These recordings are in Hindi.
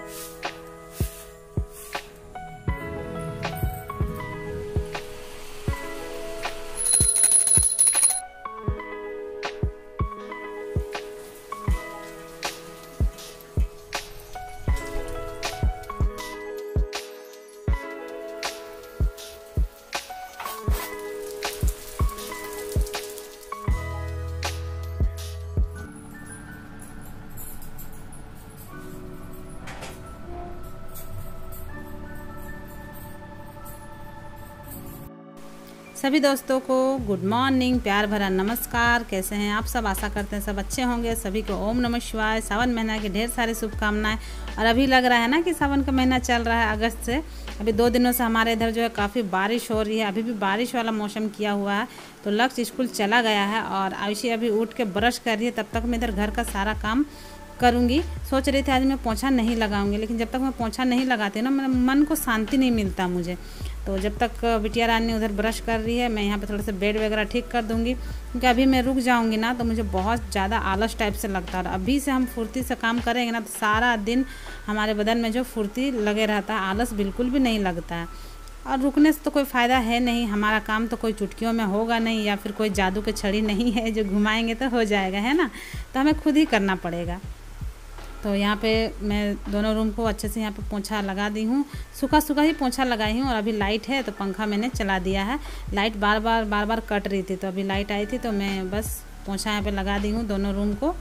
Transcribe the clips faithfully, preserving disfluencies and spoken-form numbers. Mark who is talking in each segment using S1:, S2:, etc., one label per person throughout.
S1: सभी दोस्तों को गुड मॉर्निंग, प्यार भरा नमस्कार। कैसे हैं आप सब? आशा करते हैं सब अच्छे होंगे। सभी को ओम नमः शिवाय। सावन महीना की ढेर सारी शुभकामनाएं। और अभी लग रहा है ना कि सावन का महीना चल रहा है अगस्त से। अभी दो दिनों से हमारे इधर जो है काफ़ी बारिश हो रही है। अभी भी बारिश वाला मौसम किया हुआ है। तो लक्ष्य स्कूल चला गया है और आयुषी अभी उठ के ब्रश कर रही है। तब तक मैं इधर घर का सारा काम करूँगी। सोच रही थी आज मैं पोछा नहीं लगाऊंगी, लेकिन जब तक मैं पोछा नहीं लगाती ना, मेरे मन को शांति नहीं मिलता मुझे। तो जब तक बिटिया रानी उधर ब्रश कर रही है, मैं यहाँ पे थोड़ा सा बेड वगैरह ठीक कर दूँगी, क्योंकि अभी मैं रुक जाऊँगी ना तो मुझे बहुत ज़्यादा आलस टाइप से लगता है। और अभी से हम फुर्ती से काम करेंगे ना तो सारा दिन हमारे बदन में जो फुर्ती लगे रहता है, आलस बिल्कुल भी नहीं लगता है। और रुकने से तो कोई फ़ायदा है नहीं। हमारा काम तो कोई चुटकियों में होगा नहीं, या फिर कोई जादू की छड़ी नहीं है जो घुमाएंगे तो हो जाएगा, है ना। तो हमें खुद ही करना पड़ेगा। तो यहाँ पे मैं दोनों रूम को अच्छे से यहाँ पे पोंछा लगा दी हूँ। सूखा सूखा ही पोंछा लगाई हूँ। और अभी लाइट है तो पंखा मैंने चला दिया है। लाइट बार बार बार बार कट रही थी, तो अभी लाइट आई थी तो मैं बस पोंछा यहाँ पे लगा दी हूँ दोनों रूम को।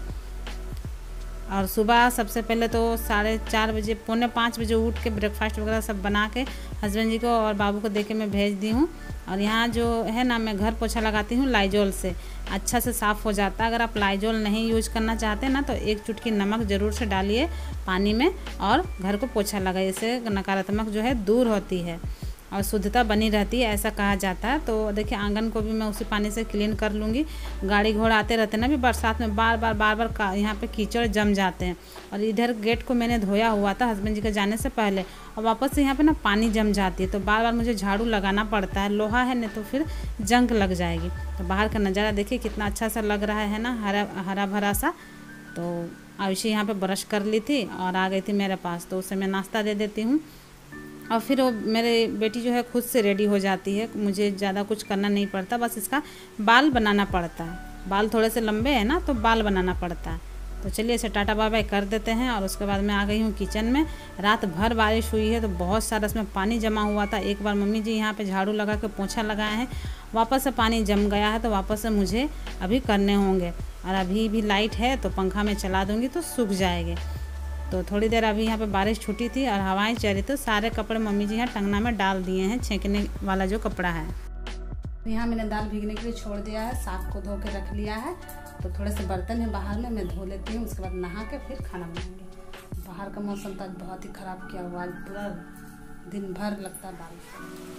S1: और सुबह सबसे पहले तो साढ़े चार बजे पौने पाँच बजे उठ के ब्रेकफास्ट वगैरह सब बना के हस्बैंड जी को और बाबू को दे के मैं भेज दी हूँ। और यहाँ जो है ना, मैं घर पोछा लगाती हूँ लाइजोल से, अच्छा से साफ़ हो जाता है। अगर आप लाइजोल नहीं यूज करना चाहते ना तो एक चुटकी नमक ज़रूर से डालिए पानी में और घर को पोछा लगाइए। इससे नकारात्मक जो है दूर होती है और शुद्धता बनी रहती है, ऐसा कहा जाता है। तो देखिए आंगन को भी मैं उसी पानी से क्लीन कर लूँगी। गाड़ी घोड़ा आते रहते हैं ना, भी बरसात में बार बार बार बार यहाँ पे कीचड़ जम जाते हैं। और इधर गेट को मैंने धोया हुआ था हस्बैंड जी के जाने से पहले, और वापस से यहाँ पे ना पानी जम जाती है। तो बार बार मुझे झाड़ू लगाना पड़ता है। लोहा है नहीं तो फिर जंग लग जाएगी। तो बाहर का नज़ारा देखिए कितना अच्छा सा लग रहा है ना, हरा हरा भरा सा। तो आयुषी यहाँ पर ब्रश कर ली थी और आ गई थी मेरे पास, तो उसे मैं नाश्ता दे देती हूँ। और फिर वो मेरे बेटी जो है खुद से रेडी हो जाती है। मुझे ज़्यादा कुछ करना नहीं पड़ता, बस इसका बाल बनाना पड़ता है। बाल थोड़े से लंबे हैं ना, तो बाल बनाना पड़ता है। तो चलिए इसे टाटा बाय बाय कर देते हैं। और उसके बाद मैं आ गई हूँ किचन में। रात भर बारिश हुई है तो बहुत सारा इसमें पानी जमा हुआ था। एक बार मम्मी जी यहाँ पे झाड़ू लगा के पोंछा लगाए हैं, वापस से पानी जम गया है, तो वापस से मुझे अभी करने होंगे। और अभी भी लाइट है तो पंखा में चला दूँगी तो सूख जाएंगे। तो थोड़ी देर अभी यहाँ पे बारिश छूटी थी और हवाएं चल रही, तो सारे कपड़े मम्मी जी यहाँ टंगना में डाल दिए हैं, छेंकने वाला जो कपड़ा है। तो यहाँ मैंने दाल भीगने के लिए छोड़ दिया है, साग को धो के रख लिया है। तो थोड़े से बर्तन है बाहर में, मैं धो लेती हूँ। उसके बाद नहा के फिर खाना बनाएंगे। बाहर का मौसम तो बहुत ही ख़राब किया हुआ है, पूरा दिन भर लगता है बारिश।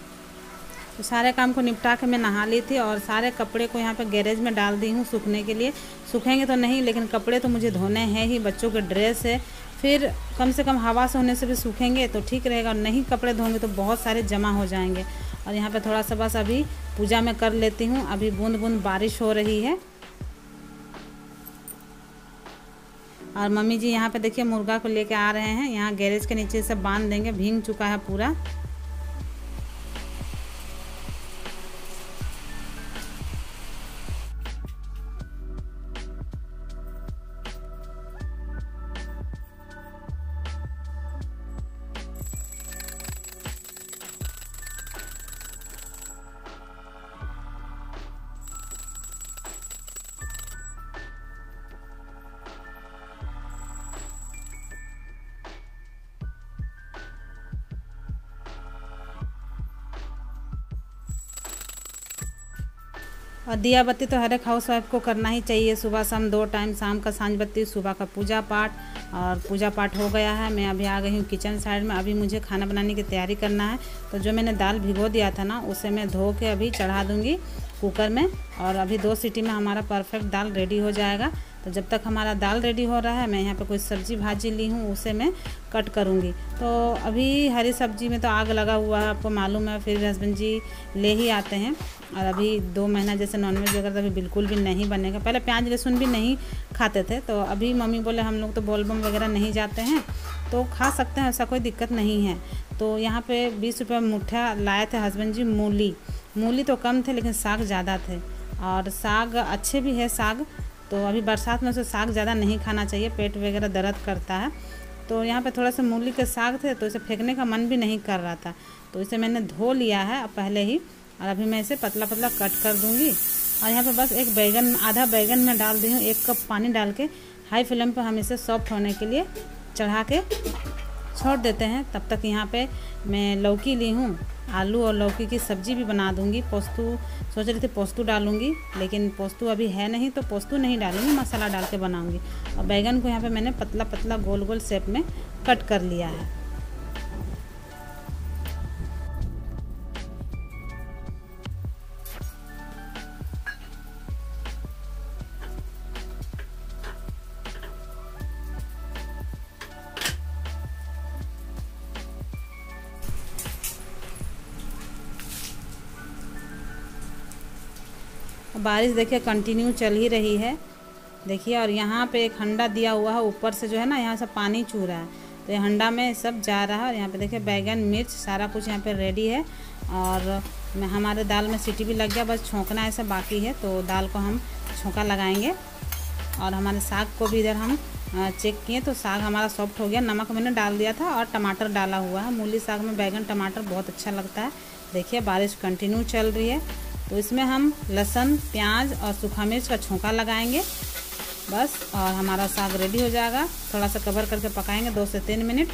S1: तो सारे काम को निपटा के मैं नहा ली थी और सारे कपड़े को यहाँ पे गैरेज में डाल दी हूँ सूखने के लिए। सूखेंगे तो नहीं, लेकिन कपड़े तो मुझे धोने हैं ही। बच्चों के ड्रेस है, फिर कम से कम हवा से होने से भी सूखेंगे तो ठीक रहेगा। और नहीं कपड़े धोंगे तो बहुत सारे जमा हो जाएंगे। और यहाँ पे थोड़ा सा बस अभी पूजा में कर लेती हूँ। अभी बूंद बूंद बारिश हो रही है। और मम्मी जी यहाँ पे देखिए मुर्गा को लेके आ रहे हैं। यहाँ गैरेज के नीचे से बांध देंगे, भीग चुका है पूरा। और दिया बत्ती तो हर एक हाउस वाइफ को करना ही चाहिए, सुबह शाम दो टाइम, शाम का सांझ बत्ती, सुबह का पूजा पाठ। और पूजा पाठ हो गया है। मैं अभी आ गई हूँ किचन साइड में। अभी मुझे खाना बनाने की तैयारी करना है। तो जो मैंने दाल भिगो दिया था ना, उसे मैं धो के अभी चढ़ा दूँगी कुकर में। और अभी दो सीटी में हमारा परफेक्ट दाल रेडी हो जाएगा। तो जब तक हमारा दाल रेडी हो रहा है, मैं यहाँ पे कोई सब्ज़ी भाजी ली हूँ, उसे मैं कट करूँगी। तो अभी हरी सब्ज़ी में तो आग लगा हुआ है, आपको मालूम है। फिर हस्बैंड जी ले ही आते हैं। और अभी दो महीना जैसे नॉनवेज वगैरह अभी बिल्कुल भी नहीं बनेगा। पहले प्याज लहसुन भी नहीं खाते थे, तो अभी मम्मी बोले हम लोग तो बोलबम वगैरह नहीं जाते हैं, तो खा सकते हैं, ऐसा कोई दिक्कत नहीं है। तो यहाँ पे बीस रुपये मुठ्ठा लाए थे हस्बैंड जी। मूली मूली तो कम थे लेकिन साग ज़्यादा थे, और साग अच्छे भी है साग। तो अभी बरसात में से साग ज़्यादा नहीं खाना चाहिए, पेट वगैरह दर्द करता है। तो यहाँ पे थोड़ा सा मूली के साग थे तो इसे फेंकने का मन भी नहीं कर रहा था, तो इसे मैंने धो लिया है अब पहले ही, और अभी मैं इसे पतला पतला कट कर दूँगी। और यहाँ पे बस एक बैगन, आधा बैगन में डाल दी हूँ, एक कप पानी डाल के हाई फ्लेम पर हम इसे सॉफ्ट होने के लिए चढ़ा के छोड़ देते हैं। तब तक यहाँ पे मैं लौकी ली हूँ, आलू और लौकी की सब्ज़ी भी बना दूँगी। पोस्तू सोच रही थी पोस्तू डालूँगी, लेकिन पोस्तू अभी है नहीं तो पोस्तू नहीं डालूँगी, मसाला डाल के बनाऊँगी। और बैगन को यहाँ पे मैंने पतला पतला गोल गोल शेप में कट कर लिया है। बारिश देखिए कंटिन्यू चल ही रही है, देखिए। और यहाँ पे एक हंडा दिया हुआ है, ऊपर से जो है ना यहाँ से पानी छू रहा है, तो ये हंडा में सब जा रहा है। और यहाँ पे देखिए बैगन, मिर्च, सारा कुछ यहाँ पे रेडी है। और मैं हमारे दाल में सीटी भी लग गया, बस छोंकना ऐसा बाकी है, तो दाल को हम छोंका लगाएंगे। और हमारे साग को भी इधर हम चेक किए तो साग हमारा सॉफ्ट हो गया। नमक मैंने डाल दिया था और टमाटर डाला हुआ है। मूली साग में बैगन टमाटर बहुत अच्छा लगता है। देखिए बारिश कंटिन्यू चल रही है, तो इसमें हम लहसुन, प्याज और सूखा मिर्च का छोंका लगाएंगे बस, और हमारा साग रेडी हो जाएगा। थोड़ा सा कवर करके पकाएंगे दो से तीन मिनट।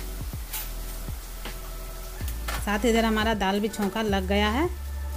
S1: साथ ही इधर हमारा दाल भी छोंका लग गया है।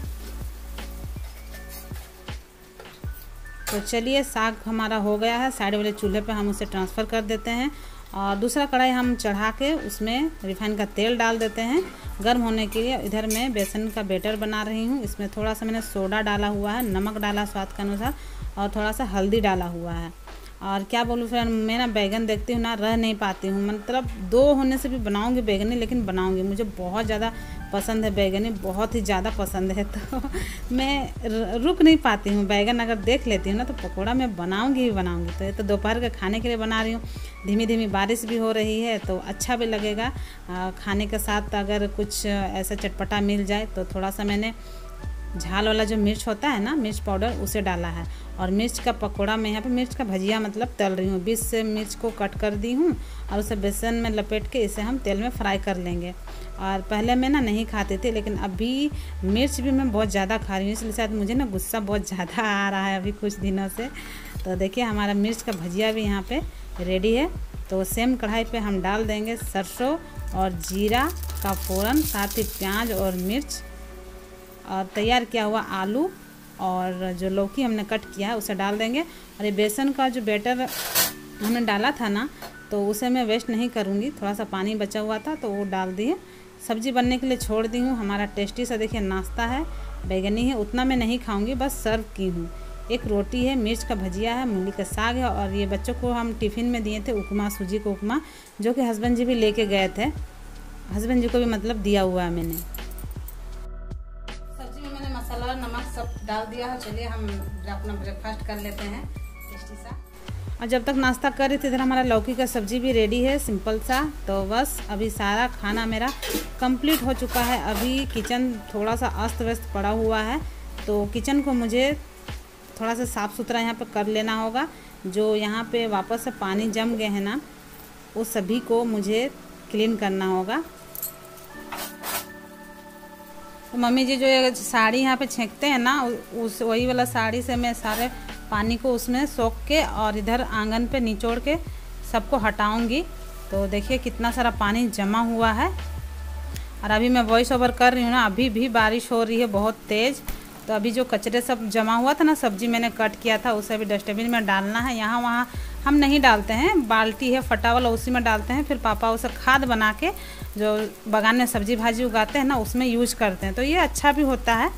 S1: तो चलिए साग हमारा हो गया है, साइड वाले चूल्हे पे हम उसे ट्रांसफ़र कर देते हैं। और दूसरा कढ़ाई हम चढ़ा के उसमें रिफाइन का तेल डाल देते हैं गर्म होने के लिए। इधर मैं बेसन का बैटर बना रही हूँ, इसमें थोड़ा सा मैंने सोडा डाला हुआ है, नमक डाला स्वाद के अनुसार, और थोड़ा सा हल्दी डाला हुआ है। और क्या बोलूँ फ्रेंड, मैं ना बैगन देखती हूँ ना रह नहीं पाती हूँ, मतलब दो होने से भी बनाऊँगी बैगनी, लेकिन बनाऊँगी। मुझे बहुत ज़्यादा पसंद है बैगनी, बहुत ही ज़्यादा पसंद है, तो मैं रुक नहीं पाती हूँ। बैगन अगर देख लेती हूँ ना तो पकौड़ा मैं बनाऊँगी ही बनाऊँगी। तो ये तो दोपहर के खाने के लिए बना रही हूँ। धीमी धीमी बारिश भी हो रही है तो अच्छा भी लगेगा खाने के साथ। अगर कुछ ऐसा चटपटा मिल जाए तो थोड़ा सा मैंने झाल वाला जो मिर्च होता है ना, मिर्च पाउडर, उसे डाला है। और मिर्च का पकोड़ा मैं यहाँ पे मिर्च का भजिया मतलब तल रही हूँ। बीच से मिर्च को कट कर दी हूँ और उसे बेसन में लपेट के इसे हम तेल में फ्राई कर लेंगे। और पहले मैं ना नहीं खाती थी, लेकिन अभी मिर्च भी मैं बहुत ज़्यादा खा रही हूँ, इसलिए शायद मुझे ना गुस्सा बहुत ज़्यादा आ रहा है अभी कुछ दिनों से। तो देखिए हमारा मिर्च का भजिया भी यहाँ पे रेडी है। तो सेम कढ़ाई पे हम डाल देंगे सरसों और जीरा का फ़ोरन, साथ ही प्याज और मिर्च, और तैयार किया हुआ आलू और जो लौकी हमने कट किया है उसे डाल देंगे। और ये बेसन का जो बैटर हमने डाला था ना, तो उसे मैं वेस्ट नहीं करूँगी, थोड़ा सा पानी बचा हुआ था तो वो डाल दिए। सब्ज़ी बनने के लिए छोड़ दी हूँ। हमारा टेस्टी सा देखिए नाश्ता है, बैगनी है, उतना मैं नहीं खाऊँगी, बस सर्व की हूँ। एक रोटी है, मिर्च का भजिया है, मूली का साग है, और ये बच्चों को हम टिफ़िन में दिए थे उपमा, सूजी को उपमा, जो कि हस्बैंड जी भी लेके गए थे। हस्बैंड जी को भी मतलब दिया हुआ है मैंने। सब्जी में मैंने मसाला, नमक सब डाल दिया है। चलिए हम अपना ब्रेकफास्ट कर लेते हैं टेस्टी सा। और जब तक नाश्ता कर रही थी इधर हमारा लौकी का सब्जी भी रेडी है, सिंपल सा। तो बस अभी सारा खाना मेरा कंप्लीट हो चुका है। अभी किचन थोड़ा सा अस्त व्यस्त पड़ा हुआ है, तो किचन को मुझे थोड़ा सा साफ़ सुथरा यहाँ पे कर लेना होगा। जो यहाँ पे वापस से पानी जम गए हैं ना, वो सभी को मुझे क्लीन करना होगा। तो मम्मी जी जो ये साड़ी यहाँ पे छेंकते हैं ना, उस वही वाला साड़ी से मैं सारे पानी को उसमें सोख के और इधर आंगन पे निचोड़ के सबको हटाऊंगी। तो देखिए कितना सारा पानी जमा हुआ है। और अभी मैं वॉइस ओवर कर रही हूँ ना, अभी भी बारिश हो रही है बहुत तेज़। तो अभी जो कचरे सब जमा हुआ था ना, सब्जी मैंने कट किया था, उसे अभी डस्टबिन में डालना है। यहाँ वहाँ हम नहीं डालते हैं, बाल्टी है फटा वाला, उसी में डालते हैं। फिर पापा उसे खाद बना के जो बागान में सब्जी भाजी उगाते हैं ना, उसमें यूज करते हैं, तो ये अच्छा भी होता है।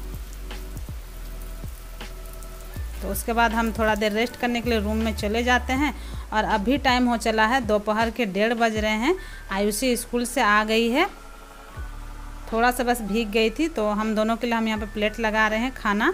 S1: तो उसके बाद हम थोड़ा देर रेस्ट करने के लिए रूम में चले जाते हैं। और अभी टाइम हो चला है दोपहर के डेढ़ बज रहे हैं। आयुषी स्कूल से आ गई है, थोड़ा सा बस भीग गई थी, तो हम दोनों के लिए हम यहाँ पे प्लेट लगा रहे हैं खाना,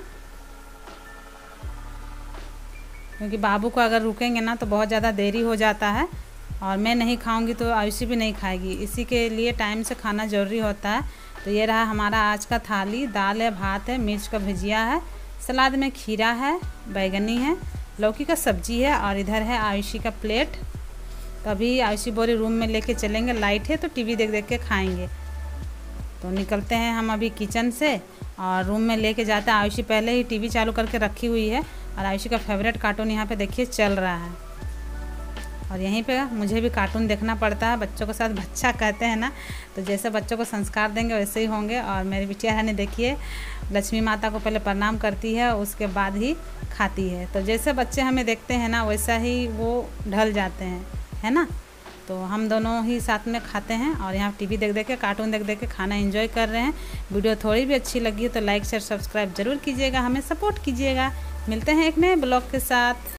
S1: क्योंकि बाबू को अगर रुकेंगे ना तो बहुत ज़्यादा देरी हो जाता है। और मैं नहीं खाऊंगी तो आयुषी भी नहीं खाएगी, इसी के लिए टाइम से खाना ज़रूरी होता है। तो ये रहा हमारा आज का थाली, दाल है, भात है, मिर्च का भुजिया है, सलाद में खीरा है, बैगनी है, लौकी का सब्जी है और इधर है आयुषी का प्लेट। तो अभी आयुषी बोरी रूम में लेके चलेंगे, लाइट है तो टीवी देख देख के खाएंगे। तो निकलते हैं हम अभी किचन से और रूम में लेके जाते हैं। आयुषी पहले ही टीवी चालू करके रखी हुई है और आयुषी का फेवरेट कार्टून यहाँ पे देखिए चल रहा है। और यहीं पे मुझे भी कार्टून देखना पड़ता है, बच्चों के साथ बच्चा कहते हैं ना, तो जैसे बच्चों को संस्कार देंगे वैसे ही होंगे। और मेरी बिटिया रानी देखिए लक्ष्मी माता को पहले प्रणाम करती है, उसके बाद ही खाती है। तो जैसे बच्चे हमें देखते हैं ना वैसा ही वो ढल जाते हैं, है ना। तो हम दोनों ही साथ में खाते हैं और यहाँ टीवी देख देख के, कार्टून देख देख के खाना एंजॉय कर रहे हैं। वीडियो थोड़ी भी अच्छी लगी तो लाइक शेयर सब्सक्राइब जरूर कीजिएगा, हमें सपोर्ट कीजिएगा। मिलते हैं एक नए ब्लॉग के साथ।